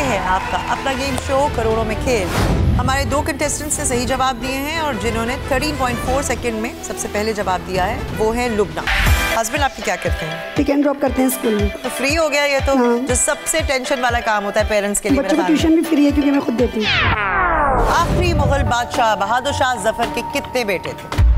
है आपका अपना गेम शो करोड़ों में खेल। हमारे 2 कंटेस्टेंट्स ने सही जवाब दिए हैं और जिन्होंने 13.4 सेकंड में सबसे पहले जवाब दिया है वो है लुबना। हस्बैंड आपके क्या करते हैं? पिक एंड ड्रॉप करते हैं स्कूल में। तो फ्री हो गया ये तो। हाँ। जो सबसे टेंशन वाला काम होता है पेरेंट्स के लिए। बच्चों को ट्यूशन भी फ्री है क्योंकि मैं खुद देती हूँ। आखिरी मुगल बादशाह बहादुर शाह जफर के कितने बेटे थे?